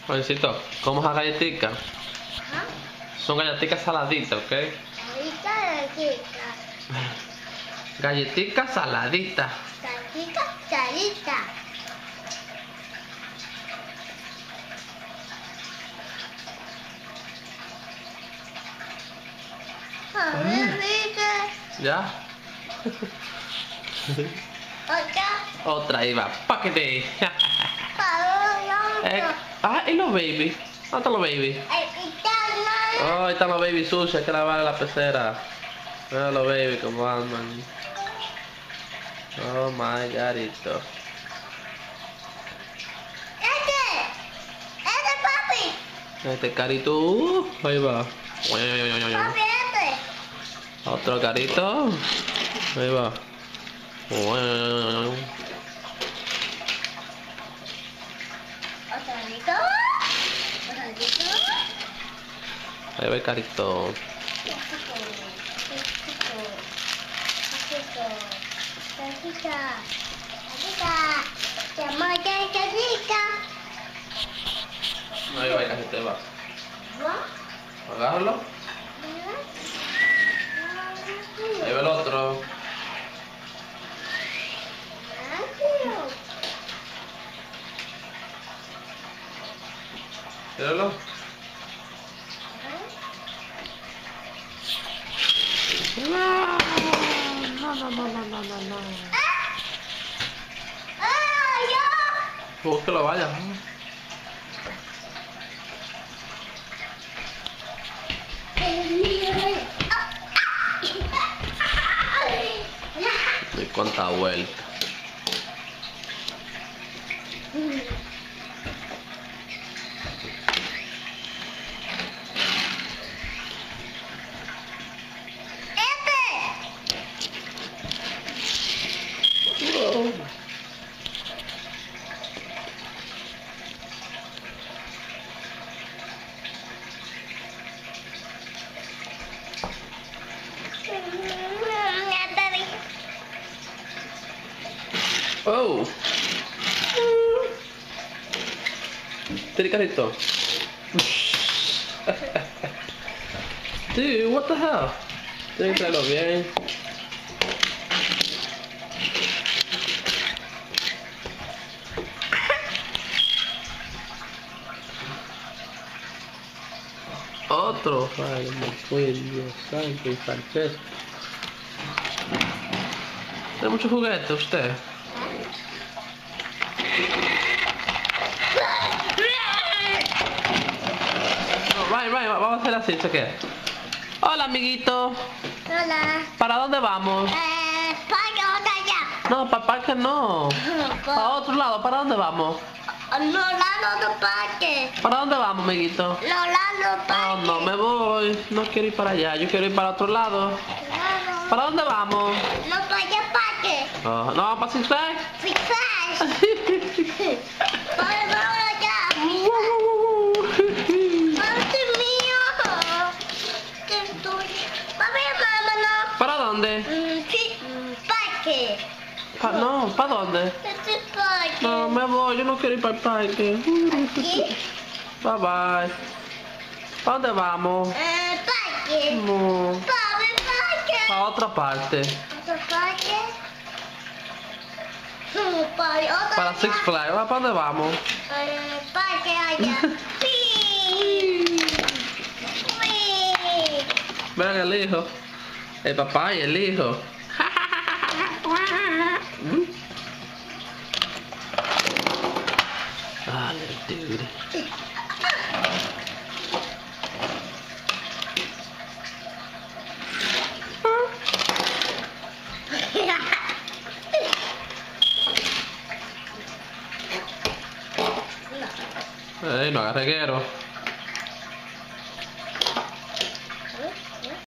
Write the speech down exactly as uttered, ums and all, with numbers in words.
Jovencito, ¿cómo es la galletica? Ajá. Son galletitas saladitas, ¿ok? Ahorita, galleta. Galletica saladita. Galleta, galleta. A ver, ¿viste? ¿Ya? Otra. Otra iba. Paquete. Para Eh, ah, ¿y los baby? ¿Dónde están los baby? Oh, ahí están los baby sucios, hay que lavar la pecera. Mira los baby como andan. Oh my godito. Este. Este, papi. Este carito, uh, ahí va. Papi, este. Otro carito. Ahí va. Otro. Otro. Ahí va el carito. Ahí va el carito, ahí va. Agárralo. Ahí va el otro. Míralo. No, no, no, no, no, no, no. Busca que lo vaya. ¿Y cuánta vuelta? Oh. Tiri carito. Dude, what the hell? Tienes que traerlo bien. Otro. Ay, me fue Dios santo y Francesco. ¿Tiene mucho juguete usted? No, Ryan, Ryan, vamos a hacer así, ¿se qué? Hola, amiguito. Hola. ¿Para dónde vamos? Eh, para allá. No, para el parque no. Para otro lado, ¿para dónde vamos? No, lado del parque. ¿Para dónde vamos, amiguito? No, lado del No, parque. no me voy. No quiero ir para allá, yo quiero ir para otro lado. Lado. ¿Para dónde vamos? No, para allá parque. Oh, ¿no vamos para Six Flags? Six Flags. Para allá. Papi mío. Papi, mamá, no. ¿Para dónde? Mm, sí, parque. Pa- no, ¿para dónde? Este parque. No, me voy, yo no quiero ir para el parque. Aquí. Bye bye. ¿Para dónde vamos? Eh, parque. No, Papi, parque. para otra parte. ¿Otro parque? Mm, Parque, otra Para Six allá. Flags. ¿Para dónde vamos? Eh, parque allá. Sí. Sí. Vean el hijo. El papá y el hijo. Ah, little dude. Ey, no agarre reguero.